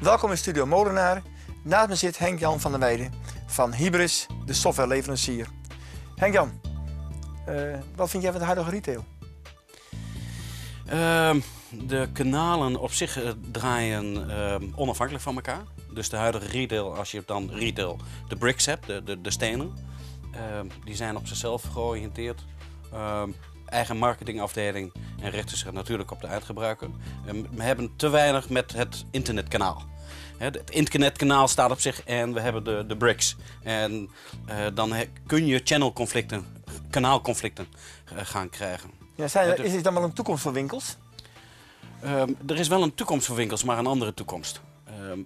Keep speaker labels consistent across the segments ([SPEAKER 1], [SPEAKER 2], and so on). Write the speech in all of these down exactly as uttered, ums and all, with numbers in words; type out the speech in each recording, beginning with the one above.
[SPEAKER 1] Welkom in Studio Molenaar. Naast me zit Henk-Jan van der Weijden van Hybris, de softwareleverancier. Henk-Jan, uh, wat vind jij van de huidige retail?
[SPEAKER 2] Uh, de kanalen op zich uh, draaien uh, onafhankelijk van elkaar. Dus de huidige retail, als je dan retail de bricks hebt, de, de, de stenen, uh, die zijn op zichzelf georiënteerd. Uh, eigen marketingafdeling en richten zich natuurlijk op de eindgebruiker. Uh, we hebben te weinig met het internetkanaal. Het internetkanaal staat op zich en we hebben de, de bricks. En uh, dan kun je channelconflicten, kanaalconflicten uh, gaan krijgen.
[SPEAKER 1] Ja, zijn er, is er dan wel een toekomst voor winkels?
[SPEAKER 2] Uh, er is wel een toekomst voor winkels, maar een andere toekomst. Uh,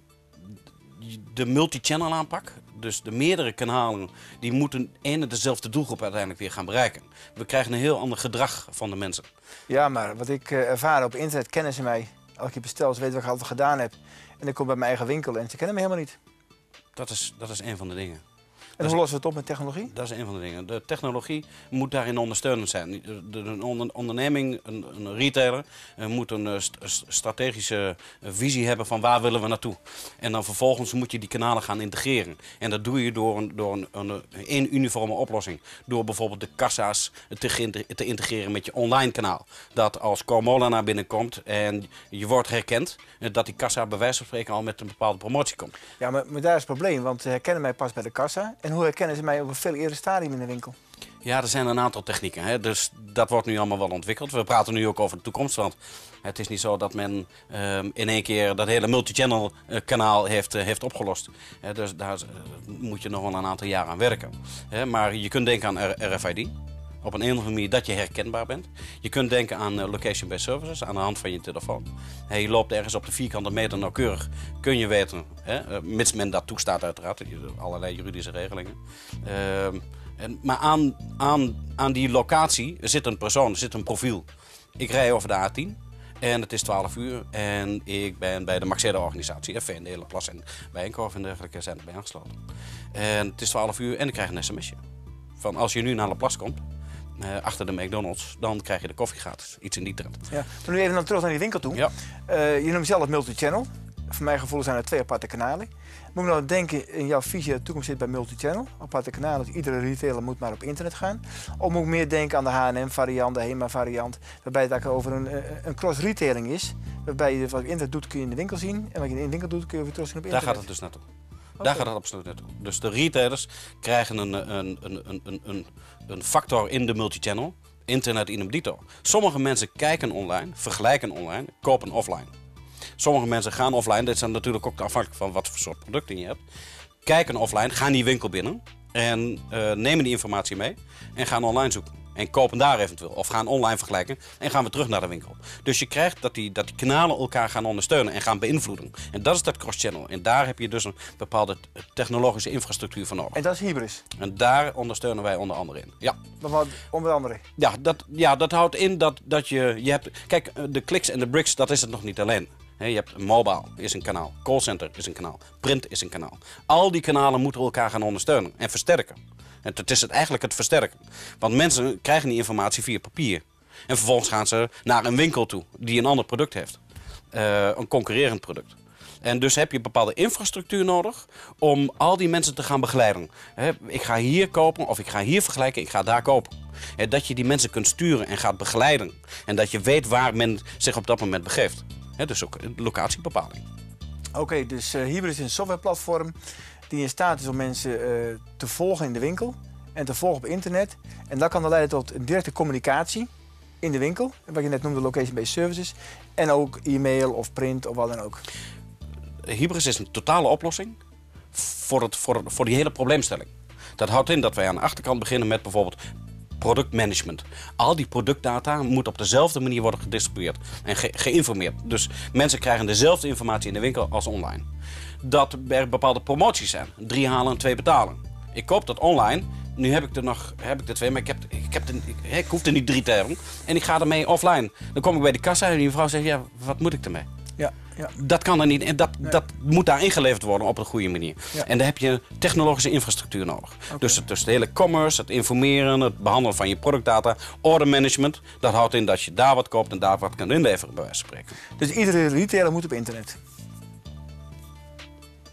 [SPEAKER 2] de multi-channel aanpak, dus de meerdere kanalen, die moeten één en dezelfde doelgroep uiteindelijk weer gaan bereiken. We krijgen een heel ander gedrag van de mensen.
[SPEAKER 1] Ja, maar wat ik uh, ervaar op internet, kennen ze mij. Als ik je bestel, ze weten wat ik altijd gedaan heb. En ik kom bij mijn eigen winkel en ze kennen me helemaal niet.
[SPEAKER 2] Dat is, dat is een van de dingen.
[SPEAKER 1] En hoe lossen we het op met technologie?
[SPEAKER 2] Dat is een van de dingen. De technologie moet daarin ondersteunend zijn. De, de, een onderneming, een, een retailer, uh, moet een uh, st strategische uh, visie hebben van waar willen we naartoe. En dan vervolgens moet je die kanalen gaan integreren. En dat doe je door een, door een, een, een uniforme oplossing. Door bijvoorbeeld de kassa's te, te integreren met je online kanaal. Dat als Cormola naar binnen komt en je wordt herkend, dat die kassa bij wijze van spreken al met een bepaalde promotie komt.
[SPEAKER 1] Ja, maar, maar daar is het probleem, want ze herkennen mij pas bij de kassa. En hoe herkennen ze mij op een veel eerder stadium in de winkel?
[SPEAKER 2] Ja, er zijn een aantal technieken. Hè? Dus dat wordt nu allemaal wel ontwikkeld. We praten nu ook over de toekomst. Want het is niet zo dat men uh, in één keer dat hele multi-channel uh, kanaal heeft, uh, heeft opgelost. Hè? Dus daar uh, moet je nog wel een aantal jaar aan werken. Hè? Maar je kunt denken aan R F I D. Op een of andere manier dat je herkenbaar bent. Je kunt denken aan uh, location-based services aan de hand van je telefoon. Hey, je loopt ergens op de vierkante meter nauwkeurig. Kun je weten, hè? Uh, mits men dat toestaat uiteraard. Allerlei juridische regelingen. Uh, en, maar aan, aan, aan die locatie zit een persoon, zit een profiel. Ik rij over de A tien en het is twaalf uur en ik ben bij de Maxeda-organisatie. F V en de hele Plas en Bijenkorf en dergelijke zijn erbij aangesloten. En het is twaalf uur en ik krijg een sms'je. Van als je nu naar de Plas komt, Uh, achter de McDonald's, dan krijg je de koffie gratis. Iets in die trend.
[SPEAKER 1] Ja. Nu even dan terug naar die winkel toe.
[SPEAKER 2] Ja.
[SPEAKER 1] Uh, je noemt zelf multi-channel. Voor mijn gevoel zijn er twee aparte kanalen. Moet ik nou denken in jouw visie dat de toekomst zit bij multi-channel? Aparte kanalen, dus iedere retailer moet maar op internet gaan. Of moet ik meer denken aan de H en M variant, de HEMA variant, waarbij het eigenlijk over een, een cross-retailing is. Waarbij je wat je op internet doet kun je in de winkel zien en wat je in de winkel doet kun je weer terug zien op internet.
[SPEAKER 2] Daar gaat het dus naartoe. Okay. Daar gaat het absoluut naartoe. Dus de retailers krijgen een, een, een, een, een, een factor in de multichannel. Internet in dito. Sommige mensen kijken online, vergelijken online, kopen offline. Sommige mensen gaan offline, dit zijn natuurlijk ook afhankelijk van wat voor soort producten je hebt. Kijken offline, gaan die winkel binnen en uh, nemen die informatie mee en gaan online zoeken. En kopen daar eventueel. Of gaan online vergelijken en gaan we terug naar de winkel. Dus je krijgt dat die, dat die kanalen elkaar gaan ondersteunen en gaan beïnvloeden. En dat is dat cross-channel. En daar heb je dus een bepaalde technologische infrastructuur voor nodig.
[SPEAKER 1] En dat is Hybris?
[SPEAKER 2] En daar ondersteunen wij onder andere in. Ja.
[SPEAKER 1] Maar wat onder andere?
[SPEAKER 2] Ja, dat, ja, dat houdt in dat, dat je, je hebt... Kijk, de kliks en de bricks, dat is het nog niet alleen. He, je hebt mobile, is een kanaal. Callcenter is een kanaal. Print is een kanaal. Al die kanalen moeten elkaar gaan ondersteunen en versterken. En het is het eigenlijk het versterken. Want mensen krijgen die informatie via papier. En vervolgens gaan ze naar een winkel toe die een ander product heeft. Uh, een concurrerend product. En dus heb je bepaalde infrastructuur nodig om al die mensen te gaan begeleiden. He, ik ga hier kopen of ik ga hier vergelijken, ik ga daar kopen. He, dat je die mensen kunt sturen en gaat begeleiden. En dat je weet waar men zich op dat moment begeeft. He, dus ook locatiebepaling.
[SPEAKER 1] Oké, okay, dus uh, Hybris is een softwareplatform die in staat is om mensen uh, te volgen in de winkel en te volgen op internet. En dat kan dan leiden tot een directe communicatie in de winkel, wat je net noemde location-based services, en ook e-mail of print of wat dan ook.
[SPEAKER 2] Hybris is een totale oplossing voor, het, voor, voor die hele probleemstelling. Dat houdt in dat wij aan de achterkant beginnen met bijvoorbeeld productmanagement. Al die productdata moet op dezelfde manier worden gedistribueerd en ge geïnformeerd. Dus mensen krijgen dezelfde informatie in de winkel als online. Dat er bepaalde promoties zijn. Drie halen en twee betalen. Ik koop dat online. Nu heb ik er nog heb ik er twee, maar ik, heb, ik, heb de, ik, ik hoef er niet drie te hebben. En ik ga ermee offline. Dan kom ik bij de kassa en die mevrouw zegt, ja, wat moet ik ermee?
[SPEAKER 1] Ja, ja.
[SPEAKER 2] Dat kan er niet. En dat, nee. dat moet daar ingeleverd worden op een goede manier. Ja. En daar heb je technologische infrastructuur nodig. Okay. Dus, het, dus de hele commerce, het informeren, het behandelen van je productdata, order management. Dat houdt in dat je daar wat koopt en daar wat kan inleveren, bij wijze van spreken.
[SPEAKER 1] Dus iedere retailer moet op internet?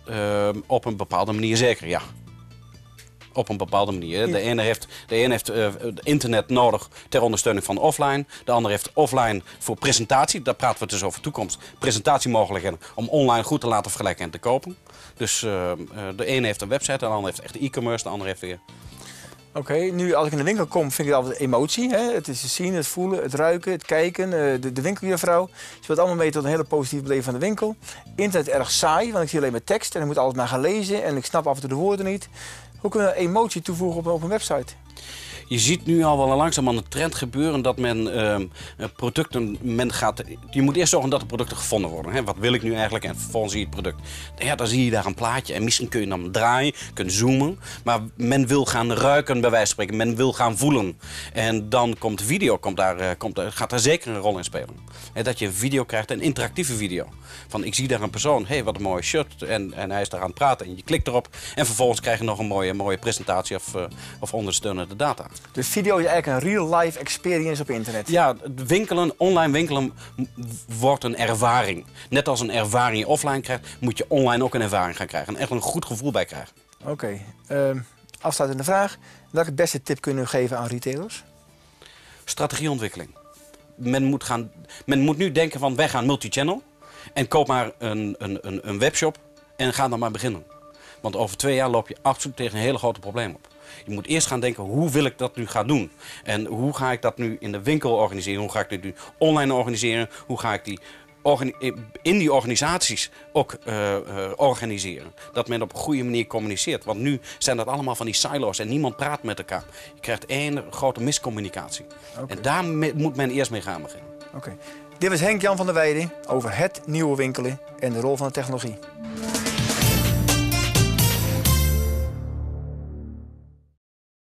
[SPEAKER 2] Uh, op een bepaalde manier zeker, ja. Op een bepaalde manier. De ene heeft, de ene heeft uh, internet nodig ter ondersteuning van offline. De ander heeft offline voor presentatie. Daar praten we dus over toekomst. Presentatiemogelijkheden om online goed te laten vergelijken en te kopen. Dus uh, uh, de ene heeft een website, de ander heeft echt e-commerce, de ander heeft weer...
[SPEAKER 1] Oké, okay, nu als ik in de winkel kom vind ik het altijd emotie. Hè? Het is het zien, het voelen, het ruiken, het kijken. Uh, de, de winkeljuffrouw. Ze wordt allemaal mee tot een hele positieve beleving van de winkel. Internet erg saai, want ik zie alleen maar tekst en ik moet alles maar gaan lezen en ik snap af en toe de woorden niet. Hoe kunnen we emotie toevoegen op, op een website?
[SPEAKER 2] Je ziet nu al wel langzaam een trend gebeuren dat men uh, producten, men gaat, je moet eerst zorgen dat de producten gevonden worden. Hè? Wat wil ik nu eigenlijk? En vervolgens zie je het product. Ja, dan zie je daar een plaatje en misschien kun je dan draaien, kun zoomen. Maar men wil gaan ruiken bij wijze van spreken, men wil gaan voelen. En dan komt de video, komt daar, uh, komt daar, gaat daar zeker een rol in spelen. En dat je een video krijgt, een interactieve video. Van ik zie daar een persoon, hé hey, wat een mooie shirt en, en hij is daar aan het praten en je klikt erop. En vervolgens krijg je nog een mooie, mooie presentatie of, uh, of ondersteunende data.
[SPEAKER 1] Dus video is eigenlijk een real-life experience op internet?
[SPEAKER 2] Ja, winkelen, online winkelen wordt een ervaring. Net als een ervaring je offline krijgt, moet je online ook een ervaring gaan krijgen. En echt een goed gevoel bij krijgen.
[SPEAKER 1] Oké, okay. uh, afsluitende vraag. Welke beste tip kunnen u geven aan retailers?
[SPEAKER 2] Strategieontwikkeling. Men moet, gaan, men moet nu denken van wij gaan multichannel. En koop maar een, een, een, een webshop en ga dan maar beginnen. Want over twee jaar loop je absoluut tegen een hele grote probleem op. Je moet eerst gaan denken, hoe wil ik dat nu gaan doen? En hoe ga ik dat nu in de winkel organiseren? Hoe ga ik dit nu online organiseren? Hoe ga ik die in die organisaties ook uh, uh, organiseren? Dat men op een goede manier communiceert. Want nu zijn dat allemaal van die silo's en niemand praat met elkaar. Je krijgt één grote miscommunicatie. Okay. En daar moet men eerst mee gaan beginnen.
[SPEAKER 1] Okay. Dit was Henk-Jan van der Weijden over het nieuwe winkelen en de rol van de technologie.